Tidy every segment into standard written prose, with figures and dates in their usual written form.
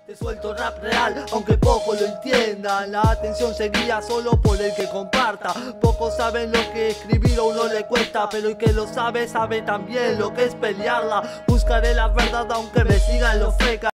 Te suelto rap real, aunque poco lo entiendan. La atención se guía solo por el que comparta. Pocos saben lo que escribir a uno le cuesta, pero el que lo sabe, sabe también lo que es pelearla. Buscaré la verdad aunque me sigan los fecas.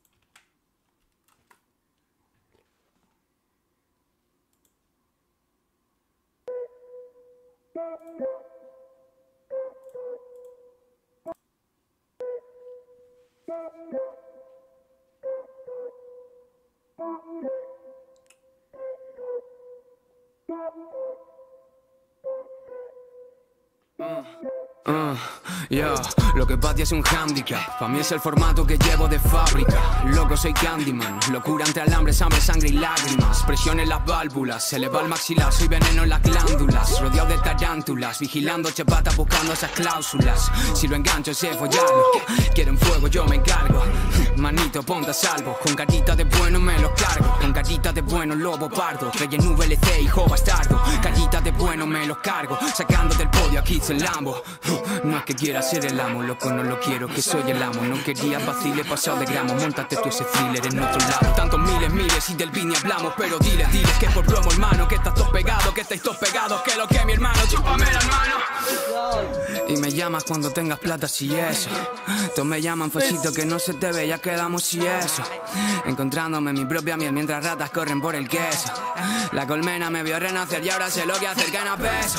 Lo que para ti es un handicap, para mí es el formato que llevo de fábrica. Loco soy Candyman, locura entre alambres, hambre, sangre y lágrimas. Presión en las válvulas, se eleva el maxilar, soy veneno en las glándulas. Rodeado de tarántulas, vigilando chepatas buscando esas cláusulas. Si lo engancho sé follarlo, quieren fuego yo me encargo. Manito ponte a salvo, con carita de bueno me los cargo. Con carita de bueno lobo pardo, rey en VLC hijo bastardo. Carita de bueno me los cargo, sacando del podio a Kids el Lambo. No es que quiera ser el amo, loco no lo quiero, que soy el amo. No quería vacile pasado de gramo, montate tú ese thriller en otro lado. Tantos miles y del beat ni hablamos, pero diles que por plomo hermano, que estás todos pegados, que estáis todos pegados, que lo que mi hermano, chúpame la mano. Y me llamas cuando tengas plata si eso. Todos me llaman fosito que no se te ve, ya quedamos si eso. Encontrándome mi propia miel mientras ratas corren por el queso. La colmena me vio renacer y ahora sé lo que hacer gana peso.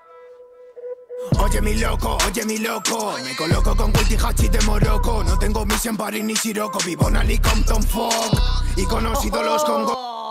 Oye mi loco, me coloco con Wilty Hachi de Morocco. No tengo misión París ni Siroco, vivo en Ali Compton Fog y conocido los Congo.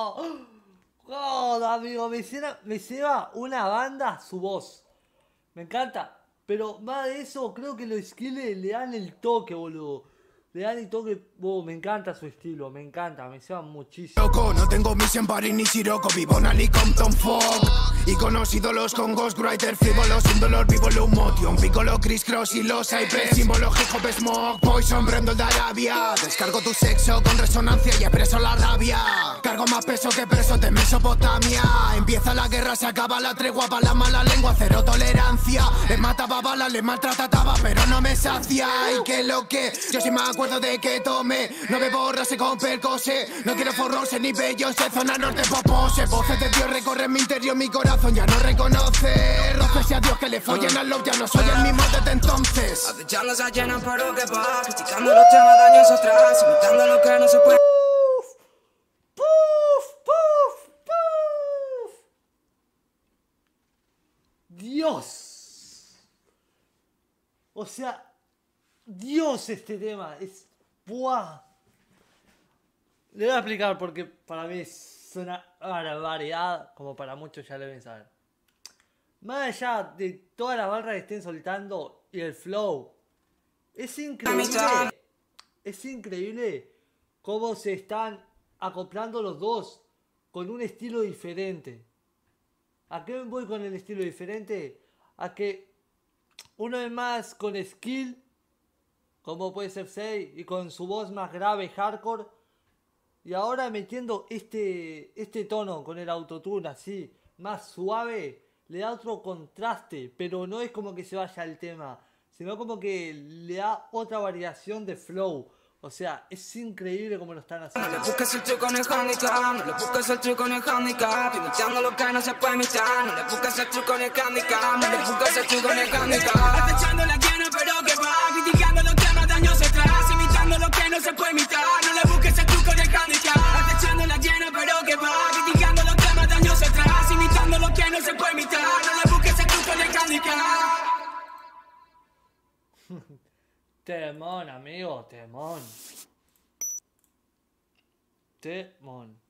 Joder, amigo, me hiciera una banda su voz. Me encanta, pero más de eso, creo que los skills le dan el toque, boludo. Le dan el toque, me encanta su estilo, me encanta, me lleva muchísimo. Loco, no tengo misión París ni Siroco, vivo en Ali Compton Fog y conocido los con Ghostwriter, frívolo sin dolor, vivo lo motion, piccolo, criss cross y los Cypress, símbolo hip hop smoke, poison, brendo de Arabia. Descargo tu sexo con resonancia y expreso la rabia. Cargo más peso que preso de Mesopotamia. Empieza la guerra, se acaba la tregua, para la mala lengua, cero tolerancia. Les mataba balas, les maltrataba, pero no me sacia. Y que lo que, yo sí me acuerdo de que tome, no me borrase con percose. No quiero forrose ni bellos, en zona norte popose. Voces de Dios recorren mi interior, mi corazón ya no reconoce. Roces a Dios que le follen al love, ya no soy el mismo desde entonces. Acechándose a llenas pero que va, criticando los temas daños atrás, imitando lo que no se puede. Dios. O sea, Dios, este tema es... ¡Buah! Le voy a explicar porque para mí es una barbaridad, como para muchos ya lo deben saber. Más allá de todas las barras que estén soltando y el flow, es increíble cómo se están acoplando los dos con un estilo diferente. ¿A qué voy con el estilo diferente? A que uno es más con skill, como puede ser Sei, y con su voz más grave, hardcore. Y ahora metiendo este tono con el autotune así, más suave, le da otro contraste, pero no es como que se vaya al tema, sino como que le da otra variación de flow. O sea, es increíble como lo están haciendo. No le busques el truco en el handicap, no le busques el truco en el handicap, imitando lo que no se puede imitar. No le busques el truco en el handicap, no le busques el truco en el handicap. Acechando la llena pero que va, criticando los temas de años atrás, imitando lo que no se puede imitar. No le busques el truco en el handicap, acechando la llena pero que va, criticando los temas de años atrás, imitando lo que no se puede imitar. No le busques el truco en el handicap. Temón, amigo, temón. Temón.